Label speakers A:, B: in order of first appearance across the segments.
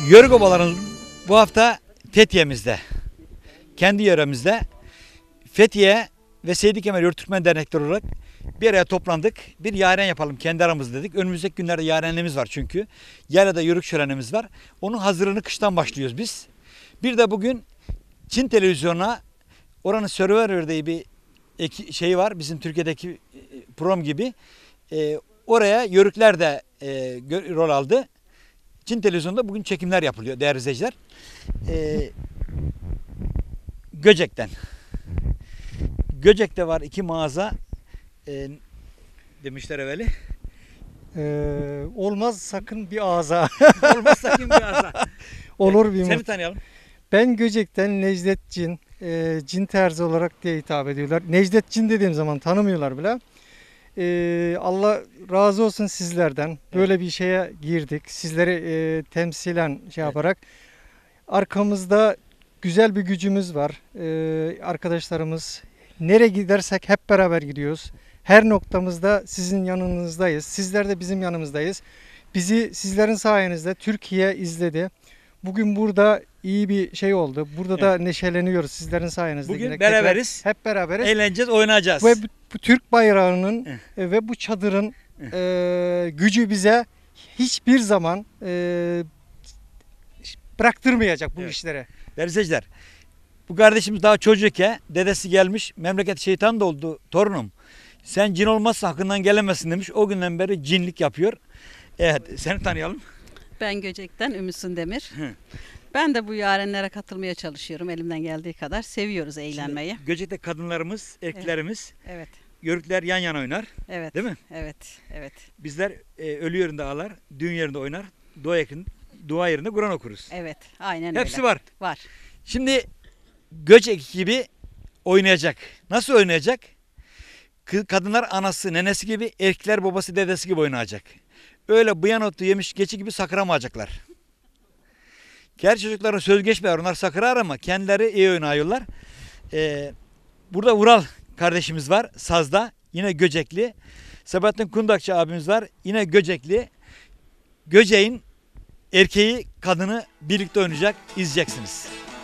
A: Yörük obalarımız bu hafta Fethiye'mizde, kendi yöremizde. Fethiye ve Seydi Kemal Yörük Türkmen Dernekleri olarak bir araya toplandık. Bir yaren yapalım kendi aramızda dedik. Önümüzdeki günlerde yarenimiz var çünkü. Yaylada yörük şölenimiz var. Onun hazırlığını kıştan başlıyoruz biz. Bir de bugün Çin televizyonuna, oranın Survivor diye bir şey var. Bizim Türkiye'deki program gibi. Oraya yörükler de rol aldı. Çin televizyonunda bugün çekimler yapılıyor değerli izleyiciler. Göcek'ten. Göcek'te var 2 mağaza demişler evveli.
B: Olmaz sakın bir ağza.
A: Olmaz sakın bir ağza.
B: Olur bir
A: Seni tanıyalım.
B: Ben Göcek'ten Necdet Cin, Cin Terzi olarak diye hitap ediyorlar. Necdet Cin dediğim zaman tanımıyorlar bile. Allah razı olsun sizlerden. Böyle bir şeye girdik. Sizleri temsilen yaparak. Arkamızda güzel bir gücümüz var. Arkadaşlarımız nereye gidersek hep beraber gidiyoruz. Her noktamızda sizin yanınızdayız. Sizler de bizim yanımızdayız. Bizi sizlerin sayenizde Türkiye izledi. Bugün burada iyi bir şey oldu. Burada da neşeleniyoruz sizlerin sayenizde.
A: Bugün
B: yine
A: beraberiz.
B: Hep beraberiz.
A: Eğleneceğiz, oynayacağız.
B: Ve bu Türk bayrağının ve bu çadırın gücü bize hiçbir zaman bıraktırmayacak bu işlere.
A: Değerli izleyiciler, bu kardeşimiz daha çocukken dedesi gelmiş, memleket şeytan doldu torunum. Sen cin olmazsa hakkından gelemezsin demiş. O günden beri cinlik yapıyor. Evet, seni tanıyalım.
C: Ben Göcek'ten Ümmü Demir. Ben de bu yarenlere katılmaya çalışıyorum elimden geldiği kadar. Seviyoruz eğlenmeyi.
A: Şimdi, Göcek'te kadınlarımız, erkeklerimiz,
C: evet.
A: Yörükler yan yana oynar.
C: Evet.
A: Değil mi?
C: Evet. Evet.
A: Bizler ölü yerinde ağlar, düğün yerinde oynar, dua yerinde Kur'an okuruz.
C: Evet, aynen öyle.
A: Hepsi var.
C: Var.
A: Şimdi Göcek gibi oynayacak. Nasıl oynayacak? Kadınlar anası, nenesi gibi, erkekler babası, dedesi gibi oynayacak. Öyle bıyan otu yemiş geçi gibi sakıramayacaklar. Gerçi çocuklara söz geçmiyor. Onlar sakırar ama kendileri iyi oynuyorlar. Burada Ural kardeşimiz var. Sazda. Yine Göcekli. Sabahattin Kundakçı abimiz var. Yine Göcekli. Göcek'in erkeği, kadını birlikte oynayacak. İzleyeceksiniz.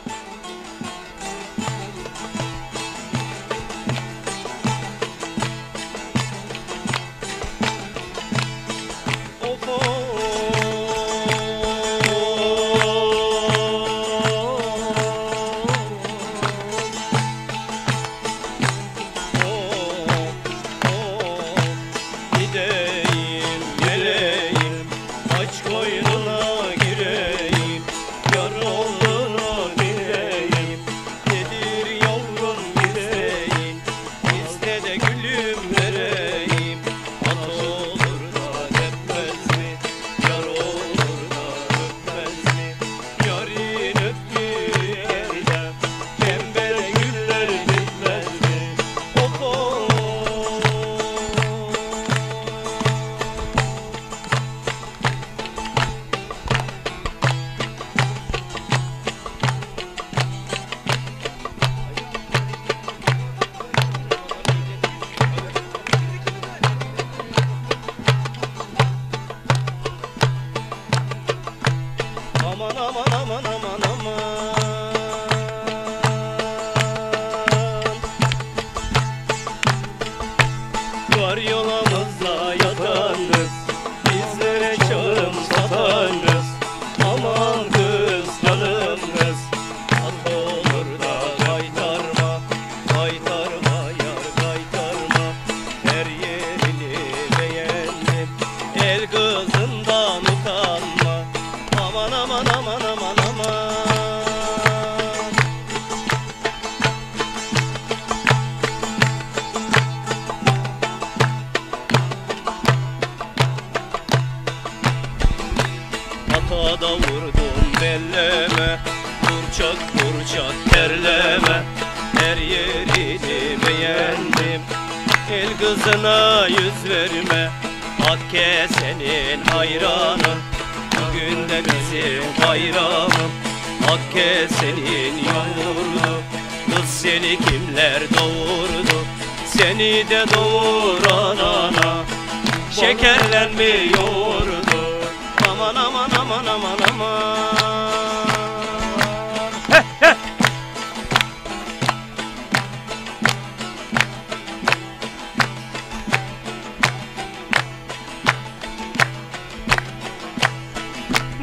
D: Var yolamızda yatanız, bizlere çağım satanız. Aman kız canım kız, at olur da kaytarma, kaytarma yar kaytarma. Her yerini beğendim, el kızından utanma. Aman aman aman aman aman. Da vurdum belleme, burçak burçak terleme. Her yerini beğendim, el kızına yüz verme. Hakke senin hayranın, bugün de bizim bayramın. Hakke senin yoğurdu, kız seni kimler doğurdu? Seni de doğuran ana, şekerlenmiyordu. Aman aman aman aman aman.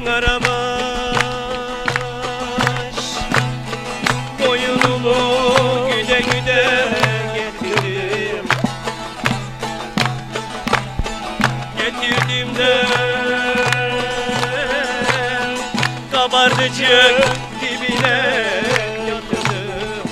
D: Karabaş boynumu güde güde getirdim. Getirdim de kabardıcık dibine yatırdım.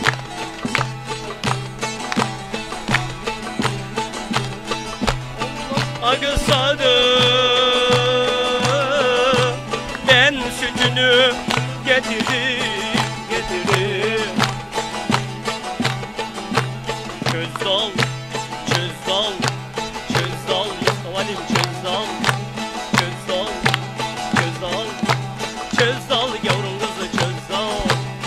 D: Akılsadım ben sütünü getirdim. Çözdal, çözdal, çözdal, Mustafa'lim çözdal, çözdal, çözdal, çözdal, yavrum kızı çözdal.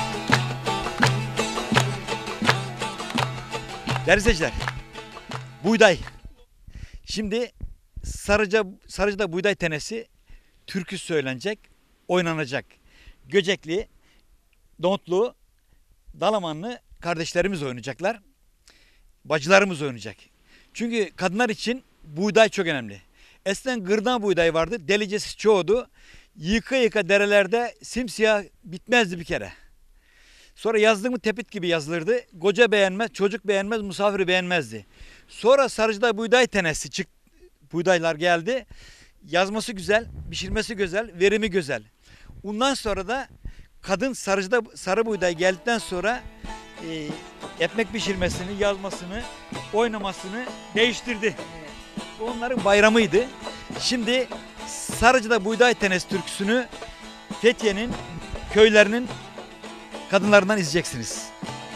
A: Değerli izleyiciler, buğday. Şimdi Sarıca'da buğday tenesi türkü söylenecek, oynanacak. Göcekli, Dontlu, Dalamanlı kardeşlerimiz oynayacaklar. Bacılarımız oynayacak. Çünkü kadınlar için buğday çok önemli. Eskiden gırdan buğday vardı, delicesi çoğudu. Yıka yıka derelerde simsiyah bitmezdi bir kere. Sonra yazdık mı tepit gibi yazılırdı. Koca beğenmez, çocuk beğenmez, misafiri beğenmezdi. Sonra Sarıca'da buğday tenesi çıktı. Buğdaylar geldi. Yazması güzel, pişirmesi güzel, verimi güzel. Ondan sonra da kadın Sarıca'da sarı buğday geldikten sonra ekmek pişirmesini, yazmasını, oynamasını değiştirdi. Onların bayramıydı. Şimdi Sarıca'da buğday tenesi türküsünü Fethiye'nin köylerinin kadınlarından izleyeceksiniz.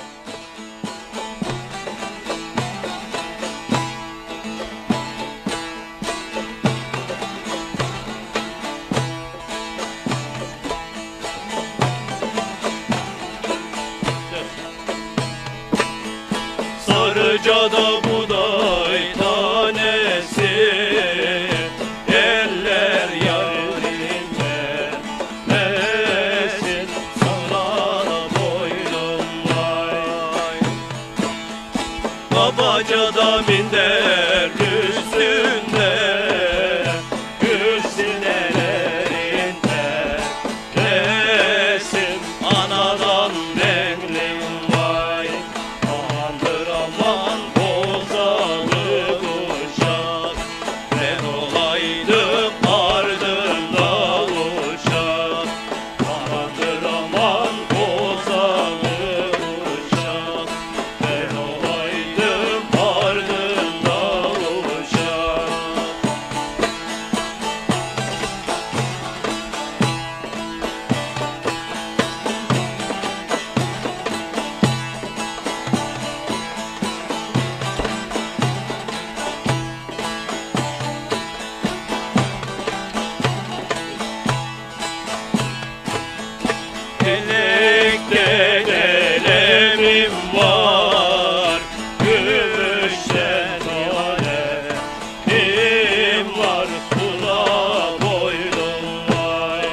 D: Sarıca'da buğday tanesi, eller yarime esin, sana boynum vay. Babaca'da minder üstünde, gülsinelerinde resim, anadan beklim vay. Amandır aman bozalı uşak, ben olaydım ardında uşak. Amandır aman bozalı uşak, ben olaydım ardında uşak. Elekte elemim var, gümüşten yarenim var, kula boynum vay.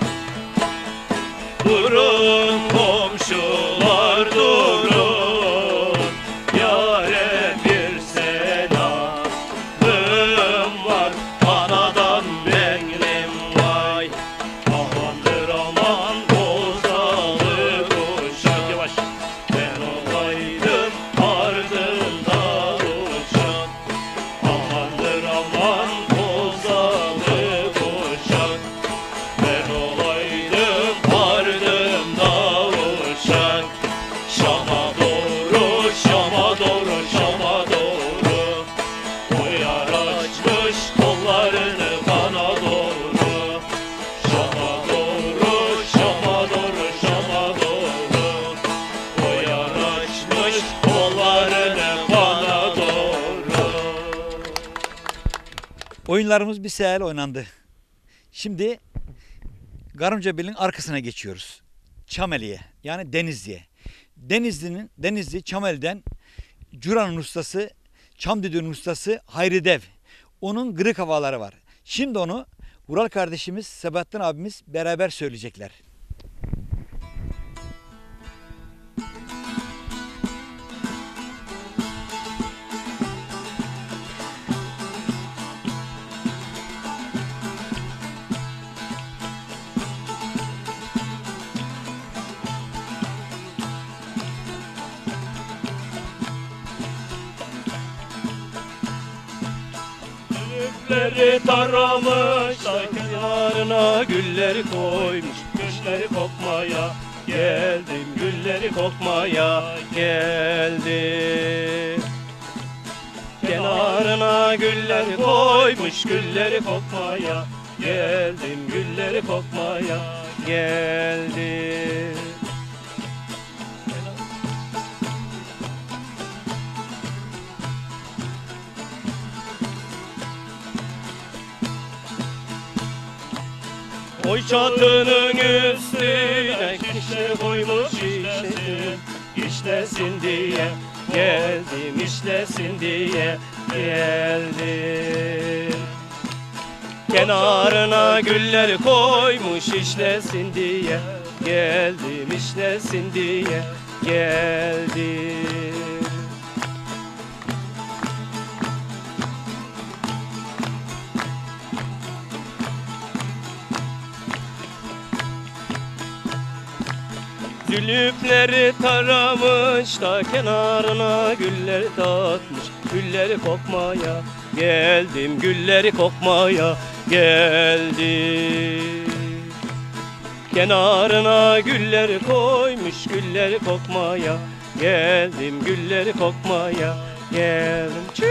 D: Durun komşular durun, yâre bir selamım var, anadan beklim vay. Amandır aman bozalı kuşak, yavaş. Ben olaydım ardında uşak. Amandır aman bozalı kuşak, ben olaydım ardında uşak. Şam'a doğru, Şam'a doğru, Şam'a doğru, uyar açmış kollarını bana doğru. Şam'a doğru, Şam'a doğru, Şam'a doğru, uyar açmış kollarını bana doğru.
A: Oyunlarımız bir sehel oynandı. Şimdi Garıncabel'in arkasına geçiyoruz. Çameli'ye, yani Denizli'ye. Denizli Çameli'den Cura'nın ustası, çam düdüğünün ustası Hayri Dev. Onun gırık havaları var. Şimdi onu Vural kardeşimiz, Sebahattin abimiz beraber söyleyecekler.
D: Zülüfleri taramış da kenarına gülleri koymuş. Gülleri kokmaya geldim, gülleri kokmaya geldim. Kenarına gülleri koymuş, gülleri kokmaya geldim, gülleri kokmaya geldim. Oy çatının üstüne kişi koymuş işlesin, işlesin diye geldim, işlesin diye geldim. Kenarına gülleri koymuş işlesin diye geldim, işlesin diye geldim. Zülüfleri taramış da kenarına gülleri takmış. Gülleri kokmaya geldim, gülleri kokmaya geldim. Kenarına gülleri koymuş, gülleri kokmaya geldim, gülleri kokmaya geldim. Çüş!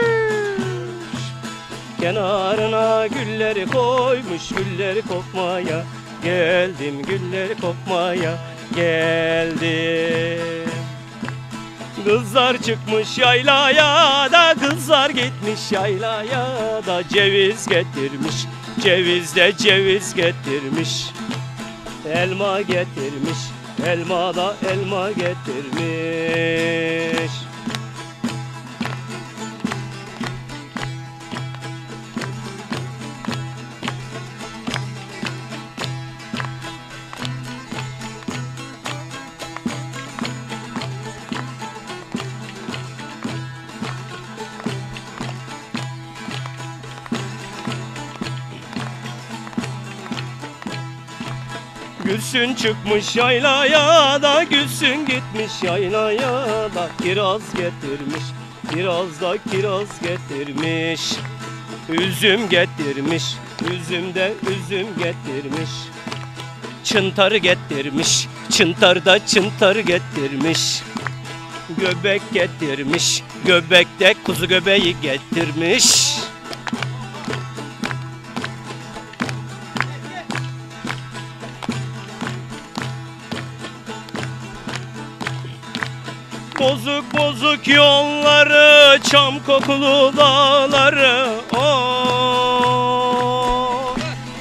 D: Kenarına gülleri koymuş, gülleri kokmaya geldim, gülleri kokmaya geldim. Kızlar çıkmış yaylaya da, kızlar gitmiş yaylaya da, ceviz getirmiş, cevizde ceviz getirmiş. Elma getirmiş, elma da elma getirmiş. Gülsün çıkmış yaylaya da, Gülsün gitmiş yaylaya da, kiraz getirmiş, biraz da kiraz getirmiş. Üzüm getirmiş, üzümde üzüm getirmiş. Çıntarı getirmiş, çıntarda çıntar getirmiş. Göbek getirmiş, göbekte kuzu göbeği getirmiş. Bozuk bozuk yolları, çam kokulu dağları, oh.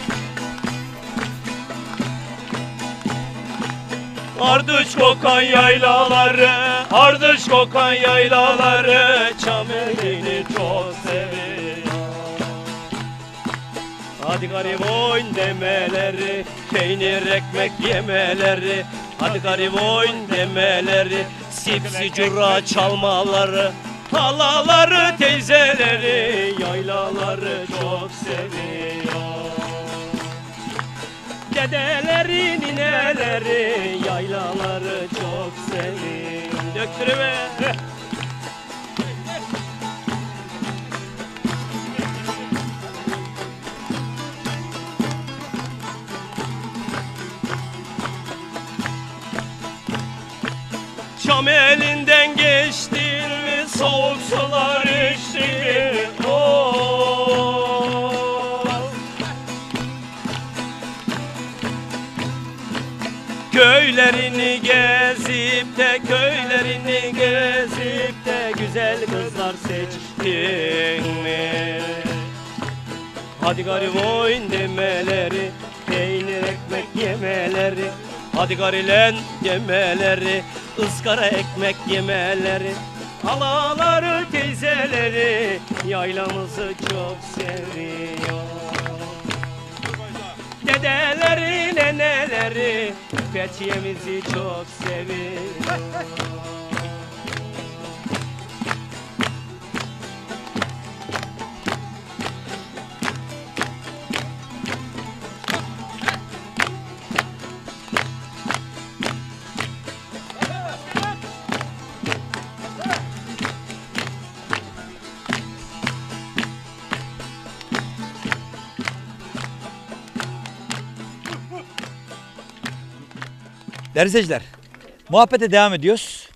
D: Ardıç kokan yaylaları, ardıç kokan yaylaları, çam elini çok seviyor. Hadi garip oyun demeleri, peynir ekmek yemeleri, hadi garip oyun demeleri, sipsi cura çalmaları, halaları teyzeleri, yaylaları çok seviyor. Dedeleri nineleri, yaylaları çok seviyor. Döktürüver. Çam elinden geçtin mi, soğuk sular içtin mi? Oh. Köylerini gezip de, köylerini gezip de, güzel kızlar seçtin mi? Hadi garip oyun demeleri, peynir ekmek yemeleri, hadi garilen demeleri, ızgara ekmek yemeleri, halaları teyzeleri, yaylamızı çok seviyor. Dedeleri neneleri, Fethiye'mizi çok seviyor.
A: Değerli izleyiciler, muhabbete devam ediyoruz.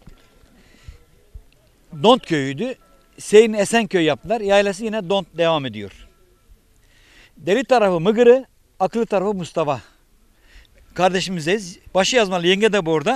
A: Dont köyüydü. Seyir'in Esenköy yaptılar. Yaylası yine Dont devam ediyor. Deli tarafı Mıgırı, akıllı tarafı Mustafa. Kardeşimizdeyiz. Başı yazmalı, yenge de bu orada.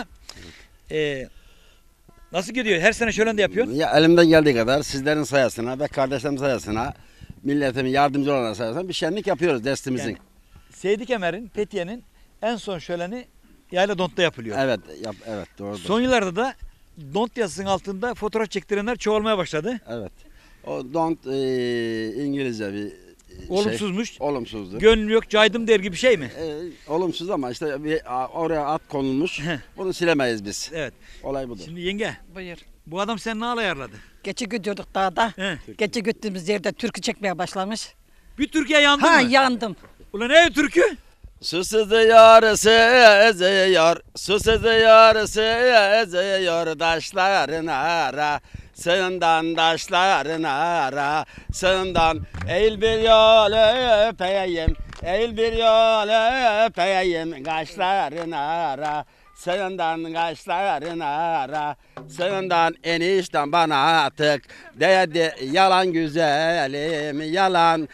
A: Nasıl gidiyor? Her sene şöyle de yapıyor.
E: Ya elimden geldiği kadar sizlerin sayesine ve kardeşlerim sayesine, milletimin yardımcı olanlar sayesinde bir şenlik yapıyoruz destimizin.
A: Yani Seydi Kemer'in, Fethiye'nin en son şöleni Yayla Dont'ta yapılıyor.
E: Evet, evet doğrudur.
A: Son yıllarda da Dont yazısının altında fotoğraf çektirenler çoğalmaya başladı.
E: Evet. O don't İngilizce bir
A: Olumsuzmuş.
E: şey. Olumsuzdur.
A: Gönlüm yok, caydım der gibi bir şey mi?
E: Olumsuz ama işte oraya at konulmuş. Bunu silemeyiz biz.
A: Evet.
E: Olay budur.
A: Şimdi yenge,
F: Buyur.
A: bu adam seni ne ayarladı?
F: Gece gidiyorduk dağda.
A: He.
F: Gece gittiğimiz yerde türkü çekmeye başlamış.
A: Bir Türkiye yandı
F: Ha
A: mı?
F: yandım.
A: Ulan ne türkü?
E: Susuz yarısı eziyor, susuz yarısı eziyor taşların ara. Sığından taşların ara, sığından eğil bir yol öpeyim, eğil bir yol öpeyim, kaşların ara. Sığından kaşların ara, sığından enişten bana atık, dedi yalan güzelim, yalan.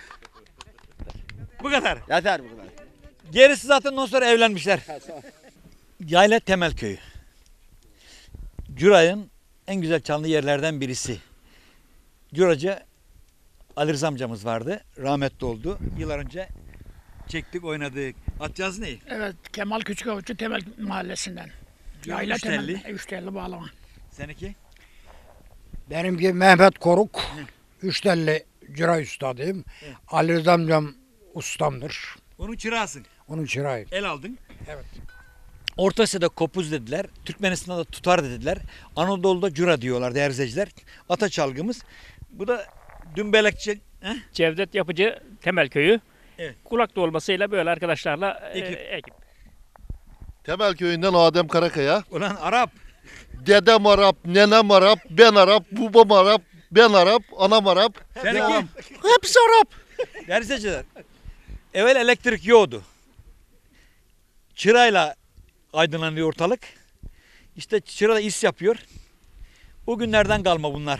A: Bu kadar.
E: Yeter bu kadar.
A: Gerisi zaten ondan sonra evlenmişler. Yayla Temel Köyü. Curay'ın en güzel çaldığı yerlerden birisi. Curacı Ali Rıza amcamız vardı. Rahmetli oldu. Yıllar önce çektik, oynadık. Atacağız neyi?
G: Evet, Kemal Küçükavuç'u Temel Mahallesi'nden. Yayla Temel, 350 bağlama.
A: Seninki?
H: Benimki Mehmet Koruk. Üçtelli cıra üstadıyım. Ali Rıza amcam ustamdır.
A: Onun çırağısın.
H: Onun çırağıyım.
A: El aldın.
H: Evet.
A: Orta Asya'da kopuz dediler. Türkmenistan'da da tutar dediler. Anadolu'da cura diyorlar değerli izleyiciler. Ata çalgımız. Bu da dümbelekçi.
I: Cevdet Yapıcı Temel Köyü.
A: Evet.
I: Kulak dolmasıyla böyle arkadaşlarla
A: Ekip.
J: Temel köyünden Adem Karakaya.
A: Ulan Arap.
J: Dedem Arap, nenem Arap, ben Arap, babam Arap, ben Arap, anam Arap.
A: Seninki?
J: Hepsi Arap.
A: Değerli izleyiciler. Evvel elektrik yoktu. Çırayla aydınlanıyor ortalık. İşte çıra da is yapıyor. O günlerden kalma bunlar.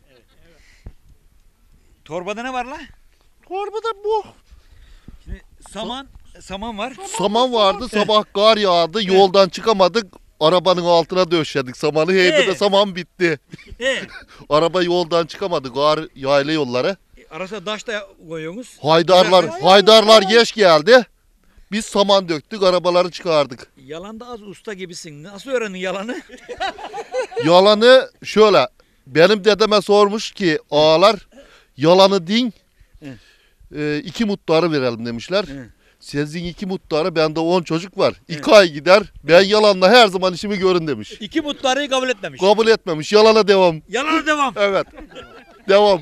A: Torbada ne var la?
J: Torbada bu.
A: Şimdi saman var.
J: Saman vardı, sabah kar yağdı, yoldan çıkamadık. Arabanın altına döşedik samanı. Heybede saman bitti. Araba yoldan çıkamadı, kar yayla yollara.
A: Arasına taş da koyuyorsunuz.
J: Haydarlar geç geldi. Biz saman döktük, arabaları çıkardık.
A: Yalanda az usta gibisin. Nasıl öğrendin yalanı?
J: Yalanı şöyle, benim dedeme sormuş ki ağalar, yalanı din, 2 mutları verelim demişler. Sizin 2 mutları, bende 10 çocuk var. 2 ay gider, ben yalanla her zaman işimi görün demiş.
A: 2 mutlarıyı kabul etmemiş.
J: Kabul etmemiş, yalana devam.
A: Yalana devam.
J: Evet, devam.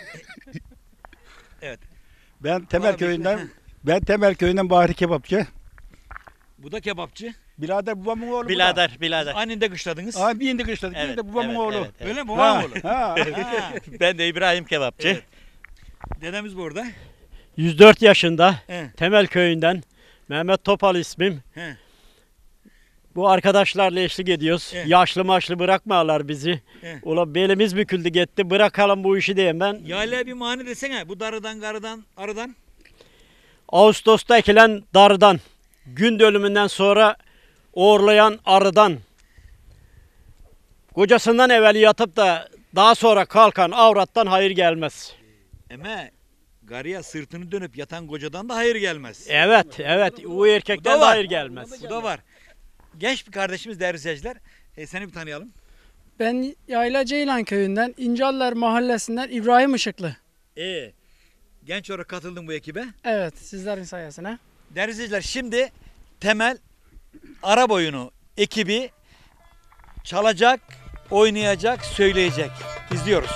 K: Ben Temel köyünden Bahri Kebapçı.
A: Bu da kebapçı.
K: Birader babamın oğlu bu da.
I: Birader.
A: Anninde kışladınız.
K: Abi yine kışladık.
I: Evet,
K: Evet, de babamın
I: evet,
K: oğlu.
I: evet, evet.
A: Öyle mi?
K: Ha,
A: Babam oğlu.
K: ha.
I: Ben de İbrahim Kebapçı.
A: Evet. Dedemiz burada.
I: 104 yaşında
A: He.
I: Temel Köyü'nden Mehmet Topal ismim.
A: He.
I: Bu arkadaşlarla eşlik ediyoruz.
A: He.
I: Yaşlı maçlı bırakmıyorlar bizi.
A: He.
I: Ulan belimiz büküldü gitti. Bırakalım bu işi diyeyim ben.
A: Yaylaya bir mani desene. Bu darıdan, garıdan, arıdan.
I: Ağustos'ta ekilen darıdan, gün dönümünden sonra uğurlayan arıdan, kocasından evvel yatıp da daha sonra kalkan avrattan hayır gelmez.
A: Ama garıya sırtını dönüp yatan kocadan da hayır gelmez.
I: Evet, o
A: Bu da
I: erkekten de
A: var.
I: hayır gelmez.
A: Bu da var. Genç bir kardeşimiz değerli izleyiciler. Seni bir tanıyalım.
G: Ben Yayla Ceylan Köyü'nden, İncaller Mahallesi'nden İbrahim Işıklı.
A: Genç olarak katıldın bu ekibe.
G: Evet, sizlerin sayesine.
A: Değerli izleyiciler, şimdi Temel Arap oyunu ekibi çalacak, oynayacak, söyleyecek. İzliyoruz.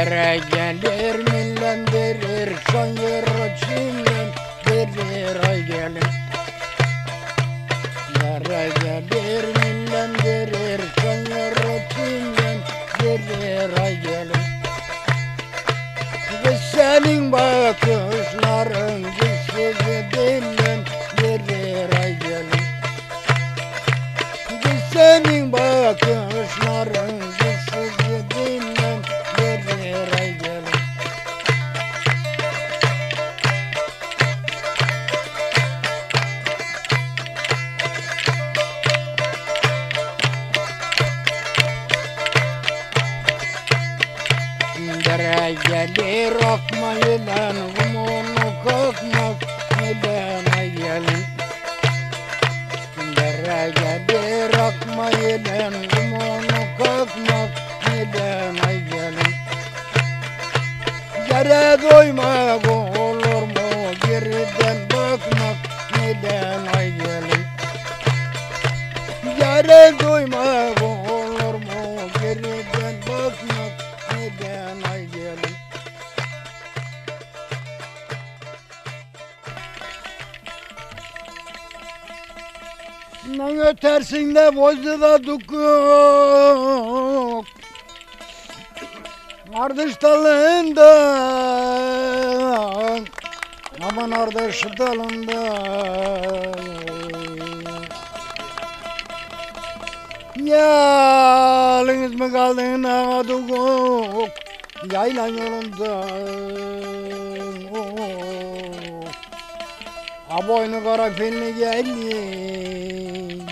H: Dere gelir millendirir son yürü çimden verir ay gelin. Dere gelir millendirir son yürü çimden verir ay gelin. Ve senin bakışların gülsüz dillen verir ay gelin. Ve senin bakışların gülsüz dillen verir ay gelin. Dere gelir akma yılan, kumunu kokmak yılan ay gelin. Dere gelir akma yılan, kumunu kokmak yılan ay gelin. Yere doymak olur mu, geriden bakmak yılan ay gelin. Yere doymak olur mu, geriden bakmak yılan ay gelin. Lan ötersin de bozdu da dukuk. Ardış dalından, aman ardış dalından. Yalnız mı kaldın ağa dukuk, yaylan yolundan. A boynu kara filli gelin.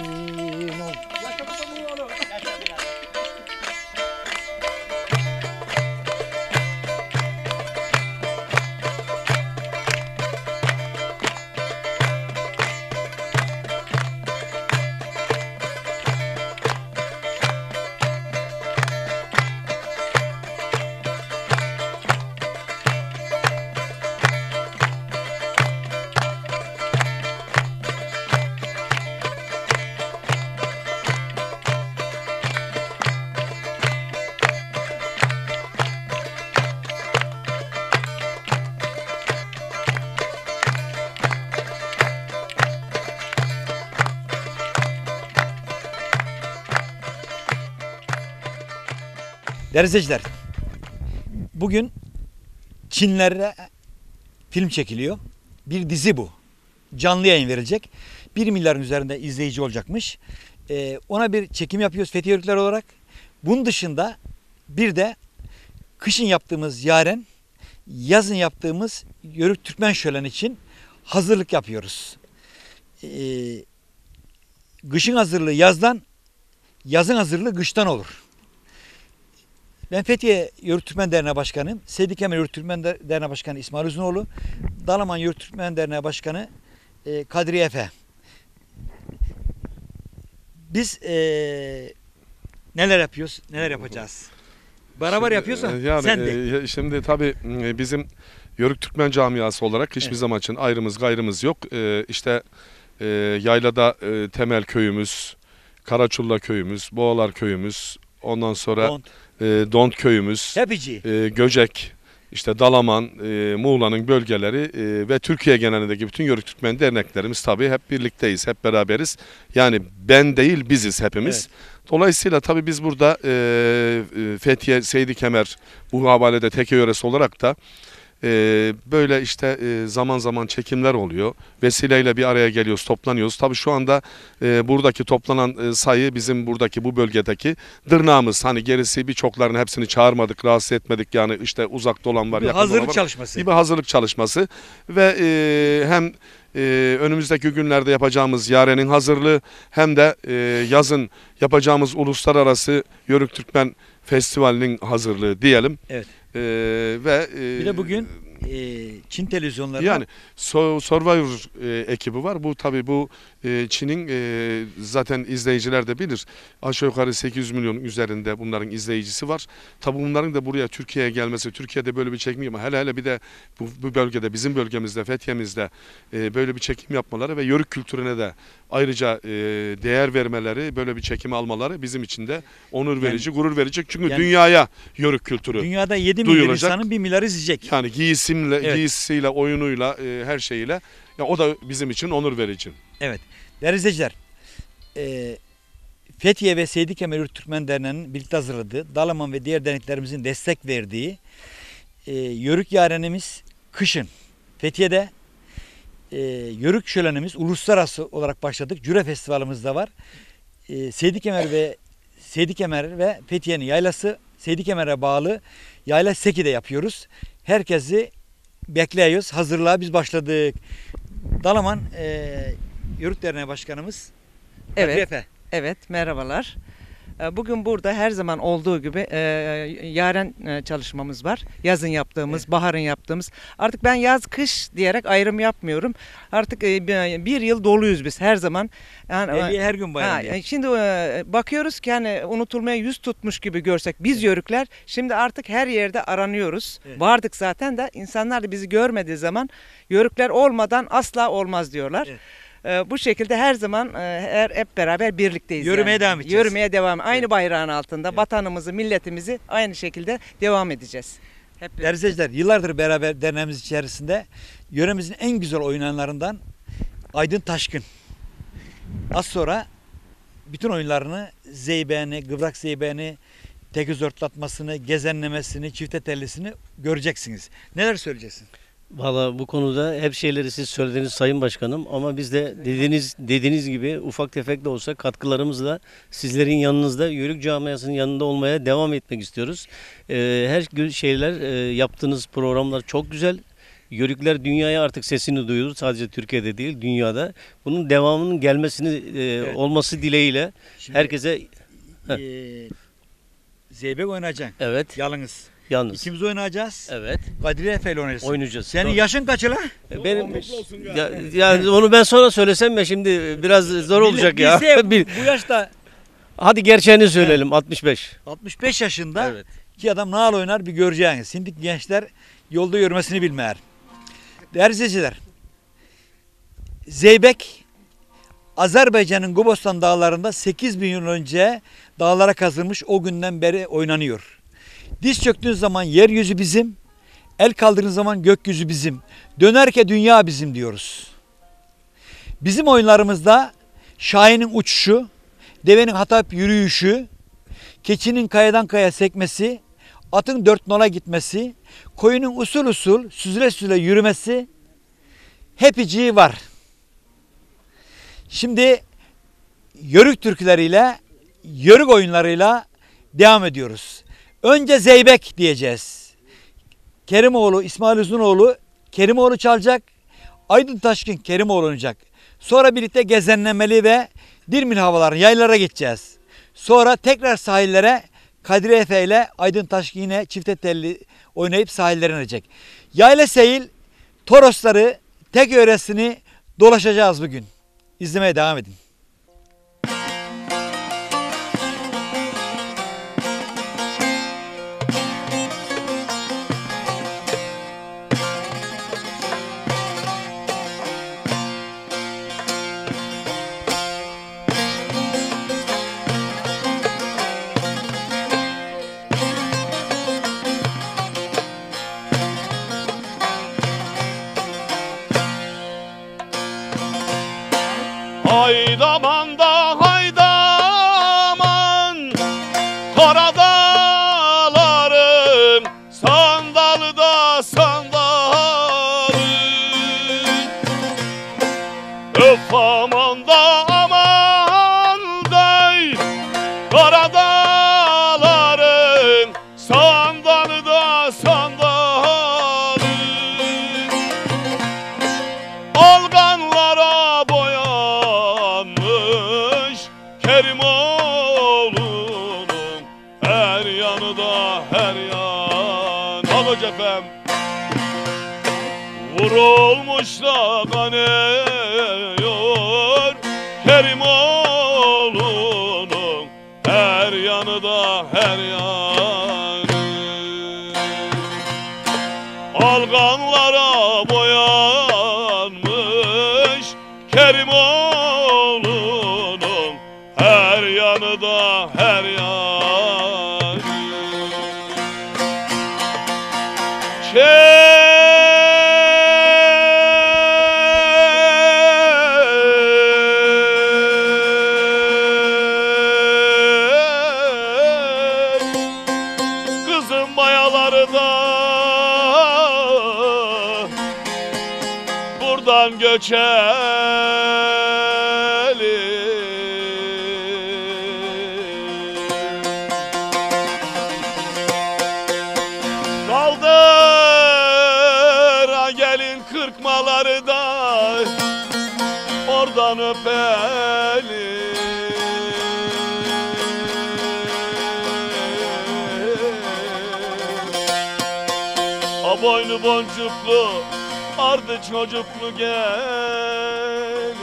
A: Değerli izleyiciler, bugün Çinlerde film çekiliyor. Bir dizi bu. Canlı yayın verilecek. 1 milyarın üzerinde izleyici olacakmış. Ona bir çekim yapıyoruz Fethiye Yörükler olarak. Bunun dışında bir de kışın yaptığımız Yaren, yazın yaptığımız Yörük Türkmen Şöleni için hazırlık yapıyoruz. Kışın hazırlığı yazdan, yazın hazırlığı kıştan olur. Ben Fethiye Yörük Türkmen Derneği Başkanıyım. Seydi Kemer Yörük Türkmen Derneği Başkanı İsmail Uzunoğlu. Dalaman Yörük Türkmen Derneği Başkanı Kadriye Efe. Biz neler yapıyoruz, neler yapacağız? Beraber yapıyorsan
L: yani,
A: sen de.
L: Şimdi tabii bizim Yörük Türkmen camiası olarak hiçbir zaman için ayrımız gayrımız yok. İşte Yaylada Temel köyümüz, Karaçulla köyümüz, Boğalar köyümüz, ondan sonra Dont köyümüz, Göcek, işte Dalaman, Muğla'nın bölgeleri ve Türkiye genelindeki bütün Yörük Türkmen derneklerimiz tabii hep birlikteyiz, hep beraberiz. Yani ben değil biziz hepimiz. Evet. Dolayısıyla tabii biz burada Fethiye, Seydi Kemer, bu havalede Teke yöresi olarak da böyle işte zaman zaman çekimler oluyor. Vesileyle bir araya geliyoruz, toplanıyoruz. Tabii şu anda buradaki toplanan sayı bizim buradaki bu bölgedeki dırnağımız. Hani gerisi birçoklarını hepsini çağırmadık, rahatsız etmedik. Yani işte uzakta olan var, yakın olan var.
A: Hazırlık çalışması.
L: Bir hazırlık çalışması ve hem önümüzdeki günlerde yapacağımız Yaren'in hazırlığı hem de yazın yapacağımız uluslararası Yörük Türkmen Festivali'nin hazırlığı diyelim.
A: Evet.
L: Bir
A: de bugün Çin televizyonlarında
L: yani Survivor ekibi var. Bu tabii bu Çin'in zaten izleyiciler de bilir. Aşağı yukarı 800 milyon üzerinde bunların izleyicisi var. Tabii bunların da buraya Türkiye'ye gelmesi, Türkiye'de böyle bir çekim yapma. Hele bir de bu bölgede, bizim bölgemizde, Fethiye'mizde böyle bir çekim yapmaları ve Yörük kültürüne de ayrıca değer vermeleri, böyle bir çekim almaları bizim için de onur verici, gurur verici. Çünkü dünyaya yörük kültürü
A: Dünyada 7 milyar
L: duyulacak.
A: insanın 1 milyarı izleyecek.
L: Yani giysisiyle, oyunuyla, her şeyiyle. Ya o da bizim için onur verici.
A: Evet. Değerli izleyiciler, Fethiye ve Seydi Kemer Yörük Türkmen Derneği'nin birlikte hazırladığı, Dalaman ve diğer derneklerimizin destek verdiği Yörük Yarenimiz kışın Fethiye'de, Yörük Şölenimiz uluslararası olarak başladık. Cüre Festivalimiz de var. Seydi Kemer ve Fethiye'nin yaylası, Seydi Kemer'e bağlı Yayla Seki'de yapıyoruz. Herkesi bekliyoruz. Hazırlığa biz başladık. Dalaman Yörük Derneği Başkanımız
M: Evet.
A: Efe.
M: Evet, merhabalar. Bugün burada her zaman olduğu gibi yaren çalışmamız var. Yazın yaptığımız, baharın yaptığımız. Artık ben yaz kış diyerek ayrım yapmıyorum. Artık bir yıl doluyuz biz her zaman. Yani,
A: her gün bayram.
M: Şimdi bakıyoruz ki hani unutulmaya yüz tutmuş gibi görsek biz yörükler şimdi artık her yerde aranıyoruz.
A: Evet.
M: Vardık zaten de insanlar da bizi görmediği zaman yörükler olmadan asla olmaz diyorlar.
A: Evet.
M: Bu şekilde her zaman hep beraber birlikteyiz.
A: Yürümeye devam edeceğiz.
M: Yürümeye devam. Aynı bayrağın altında vatanımızı, milletimizi aynı şekilde devam edeceğiz.
A: Değerli izleyiciler, yıllardır beraber derneğimiz içerisinde yöremizin en güzel oynayanlarından Aydın Taşkın. Az sonra bütün oyunlarını, zeybeni, kıvrak zeybeni, tekiz örtlatmasını, gezenlemesini, çifte tellisini göreceksiniz. Neler söyleyeceksin?
N: Valla bu konuda hep şeyleri siz söylediniz Sayın Başkanım, ama biz de dediğiniz gibi ufak tefek de olsa katkılarımızla sizlerin yanınızda, Yörük camiasının yanında olmaya devam etmek istiyoruz. Her şeyler, yaptığınız programlar çok güzel. Yörükler dünyaya artık sesini duyurur. Sadece Türkiye'de değil, dünyada. Bunun devamının gelmesini olması dileğiyle
A: Şimdi,
N: herkese...
A: Zeybek oynayacaksın.
N: Evet.
A: Yalnız.
N: Yalnız.
A: İkimiz oynayacağız.
N: Evet.
A: Kadriye Efe ile oynayacağız.
N: Oynayacağız.
A: Senin
N: Doğru.
A: yaşın kaç la?
N: Benim yani onu ben sonra söylesem ya, şimdi biraz zor olacak ya.
A: Bu yaşta
N: Hadi gerçeğini söyleyelim, 65.
A: 65 yaşında
N: Evet.
A: iki adam nal oynar bir göreceğiniz. Şimdi gençler yolda yürümesini bilmeyer. Değerli izleyiciler, Zeybek Azerbaycan'ın Gobostan dağlarında 8.000 yıl önce dağlara kazılmış, o günden beri oynanıyor. Diz çöktüğün zaman yeryüzü bizim, el kaldırdığın zaman gökyüzü bizim, dönerken dünya bizim diyoruz. Bizim oyunlarımızda şahinin uçuşu, devenin hatap yürüyüşü, keçinin kayadan kaya sekmesi, atın dört nala gitmesi, koyunun usul usul süzüle süzüle yürümesi hepiciği var. Şimdi yörük türküleriyle, yörük oyunlarıyla devam ediyoruz. Önce Zeybek diyeceğiz. Kerimoğlu, İsmail Uzunoğlu Kerimoğlu çalacak. Aydın Taşkın Kerimoğlu oynayacak. Sonra birlikte gezenlemeli ve Dirmil havalar, yaylara geçeceğiz. Sonra tekrar sahillere Kadriye Efe ile Aydın Taşkın yine çifte telli oynayıp sahillere inecek. Yayla Seyil, Torosları, tek yöresini dolaşacağız bugün. İzlemeye devam edin.
D: Haydaman da haydaman, kara dağlarım, sandalı da sandalım. Öf aman da aman dey, kara dağlarım, sandalı da sandalım. Alganlara boyanmış Kerimoğlu'nun her yanı da her yan. Al cefem. Vurulmuşla kanıyor Kerimoğlu'nun her yanı da her yanı. Alganlara boyanmış Kerimoğlu yanında her yan. Kızım bayaları da buradan göçeli. Kaldır gelin kırkmaları da oradan öpeli. A boynu boncuklu ardı çocuklu gelin.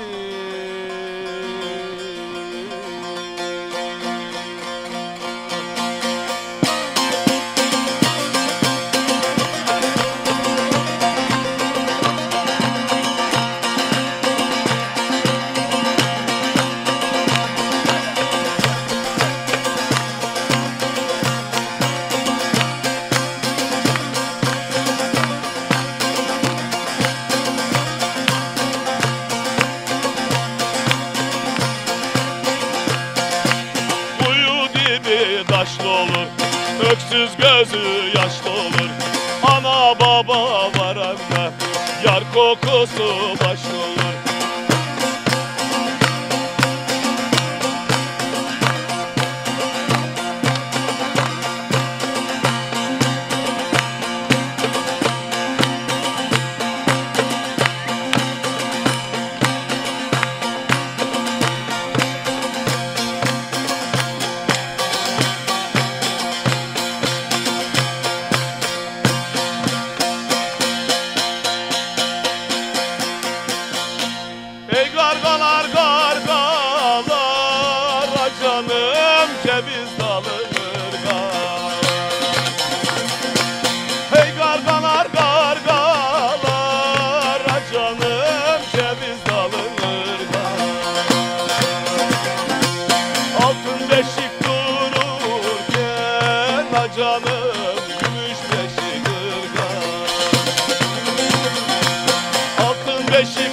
D: Taşlı olur, öksüz gözü yaşlı olur. Ana baba var evde, yar kokusu başlı olur. Ey gargalar gargalar, canım ceviz dalır gar. Hey gargalar gargalar, canım ceviz dalır gar. Altın beşik dururken canım gümüş beşik ırgar. Altın beşik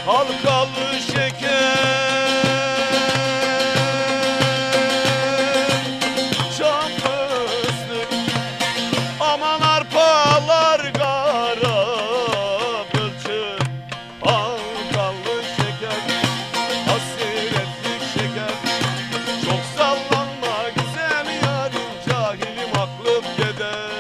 D: halkalı şeker, çam fıstık, aman arpalar kara kılçık, halkalı şeker, hasretlik şeker. Çok sallanma güzel yarim, cahilim aklım gider.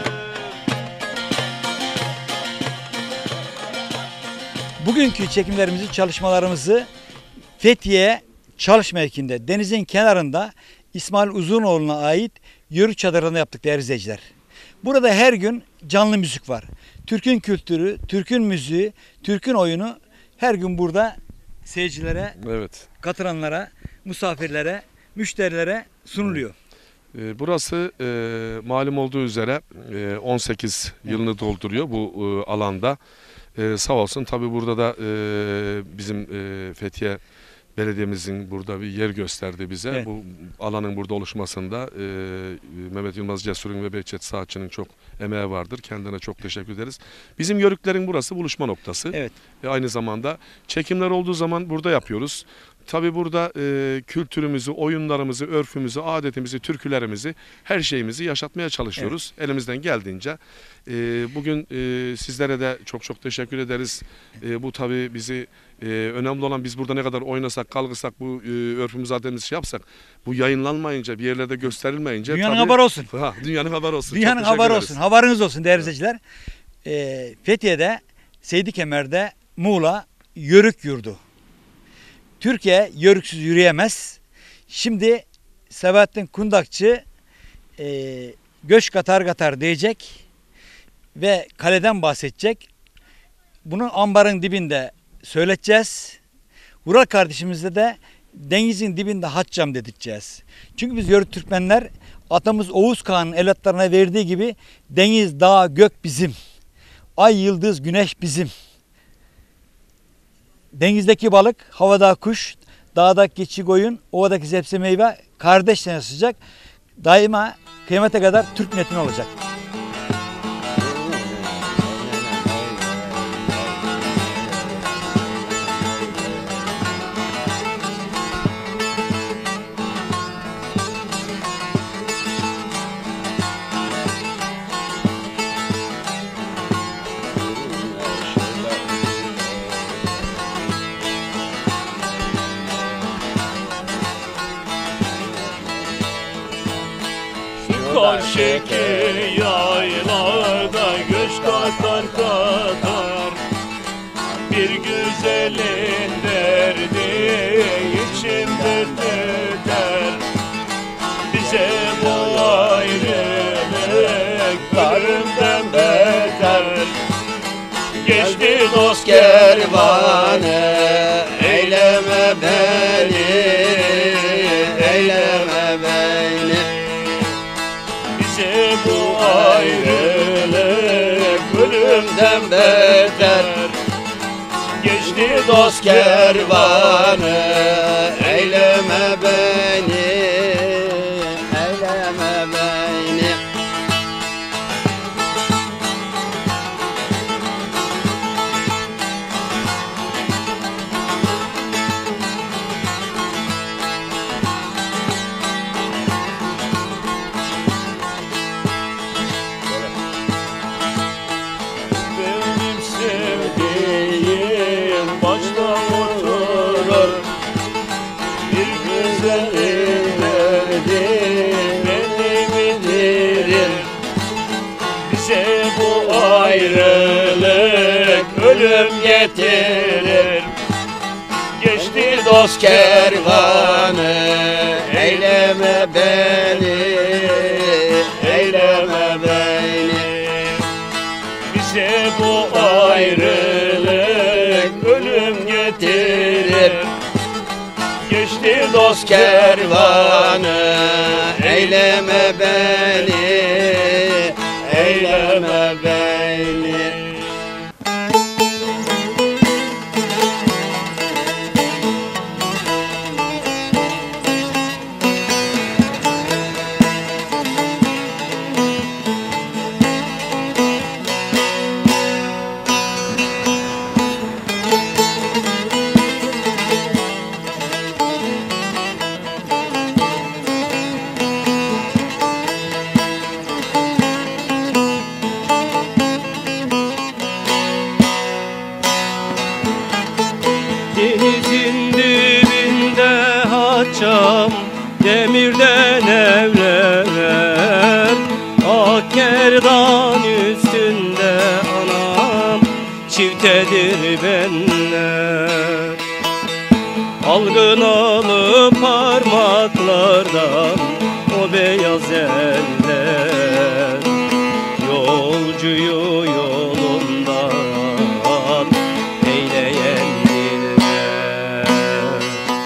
A: Bugünkü çekimlerimizi, çalışmalarımızı Fethiye Çalış mevkiinde, denizin kenarında İsmail Uzunoğlu'na ait yörük çadırında yaptık değerli izleyiciler. Burada her gün canlı müzik var. Türk'ün kültürü, Türk'ün müziği, Türk'ün oyunu her gün burada seyircilere,
L: Evet.
A: katılanlara, misafirlere, müşterilere sunuluyor.
L: Burası malum olduğu üzere 18 yılını dolduruyor bu alanda. Sağ olsun tabii burada da bizim Fethiye Belediye'mizin burada bir yer gösterdi bize.
A: Evet.
L: Bu alanın burada oluşmasında Mehmet Yılmaz Cesur'un ve Behçet Saatçı'nın çok emeği vardır. Kendine çok teşekkür ederiz. Bizim yörüklerin burası buluşma noktası.
A: Evet.
L: Aynı zamanda çekimler olduğu zaman burada yapıyoruz. Tabii burada kültürümüzü, oyunlarımızı, örfümüzü, adetimizi, türkülerimizi, her şeyimizi yaşatmaya çalışıyoruz. Evet. Elimizden geldiğince. Bugün sizlere de çok çok teşekkür ederiz. Bu tabii bizi önemli olan, biz burada ne kadar oynasak, kalkırsak, bu örfümüzü, adetimizi şey yapsak, bu yayınlanmayınca, bir yerlerde gösterilmeyince.
A: Dünyanın
L: tabii,
A: haberi olsun.
L: Dünyanın haberi olsun.
A: Dünyanın haberi olsun. Haberiniz olsun değerli izleyiciler. Fethiye'de, Seydi Kemer'de, Muğla Yörük Yurdu. Türkiye yörüksüz yürüyemez. Şimdi Sebahattin Kundakçı göç katar katar diyecek ve kaleden bahsedecek. Bunu ambarın dibinde söyleteceğiz. Vural kardeşimizle de denizin dibinde haccam dedirteceğiz. Çünkü biz Yörük Türkmenler, atamız Oğuz Kağan'ın evlatlarına verdiği gibi deniz, dağ, gök bizim. Ay, yıldız, güneş bizim. Denizdeki balık, havada kuş, dağdaki keçi koyun, ovadaki zepse meyve kardeşten yaşayacak. Daima kıyamete kadar Türk milletine olacak.
D: Karşıki yaylada göç katar katar, bir güzelin derdi içimde tüter. Bize bu ayrılık ölümden beter. Geçti dost kervanı, eyleme beni, eyleme beni. Bu ayrılık ölümden beter. Geçti dost kervanı, eyleme beni, eyleme beni. Ayrılık ölüm getirir. Geçti dost kervanı, eyleme beni, eyleme beni. Bize bu ayrılık ölüm getirir. Geçti dost kervanı, eyleme beni, eyleme beni.
N: anam demirden evler, ak gerdan üstünde anam çiftedir benler. Algınalı parmaklardan o beyaz eller, yolcuyu yolundan eyleyen diller.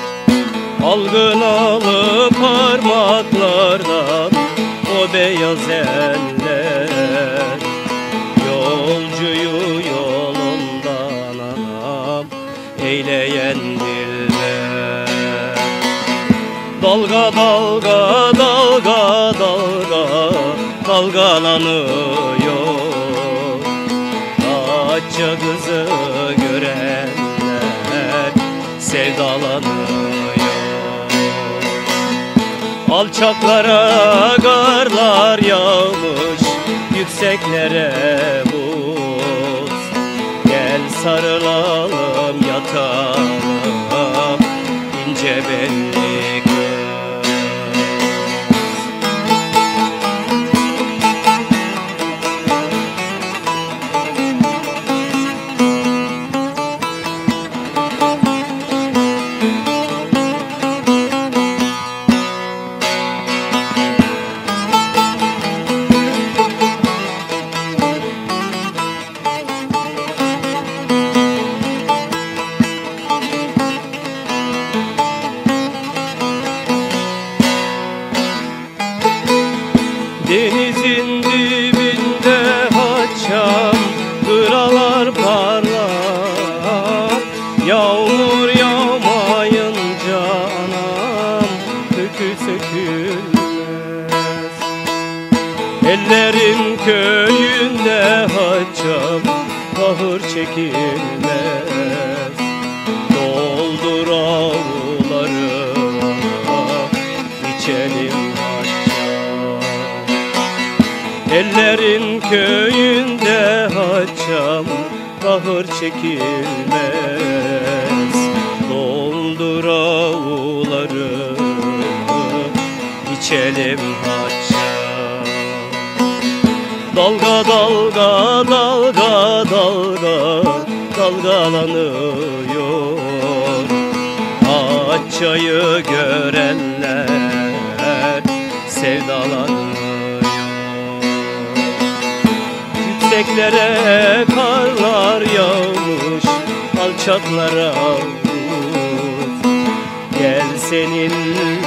N: Algınalı parmaklardan o beyaz eller, yolcuyu yolundan anam eyleyen diller. Dalga dalga dalga dalga dalgalanıyor, Datça kızı görenler sevdalanıyor. Alçaklara karlar yağmış, yükseklere buz. Gel sarılalım yatalım ince belli kız. Denizin dibinde haçam kıralar parlar, yağmur yağmayınca anam kökü sökülmez. Ellerin köyünde haçam kahır çekilmez. Doldur avluları içelim Ellerin köyünde haçam kahır çekilmez. Doldur avluları içelim haçam. Dalga dalga dalga dalga dalgalanıyor, Datça'yı görenler sevdalanıyor. Yükseklere karlar yağmış, alçaklara buz. Gel seninle